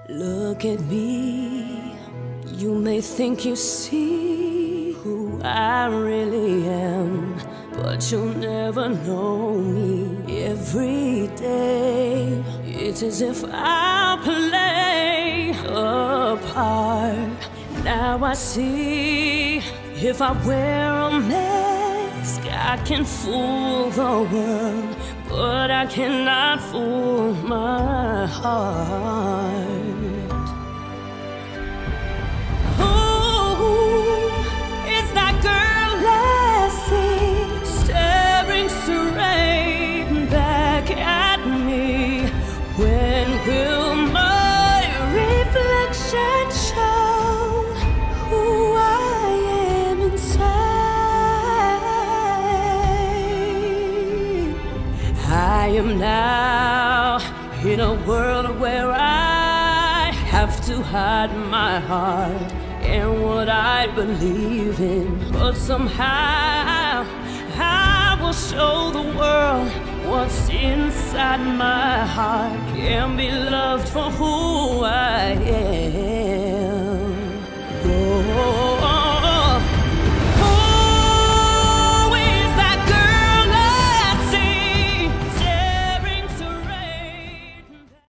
Look at me, you may think you see who I really am, but you'll never know me. Every day, it's as if I play a part. Now I see, if I wear a mask, I can fool the world, but I cannot fool my heart. Who is that girl I see staring straight back at me? When will my reflection show who I am inside? I am now in a world where I have to hide my heart and what I believe in, but somehow I will show the world what's inside my heart. Can be loved for who I am.